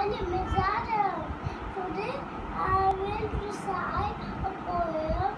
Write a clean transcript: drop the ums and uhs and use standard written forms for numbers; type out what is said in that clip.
name is Aryan. Today I will recite a poem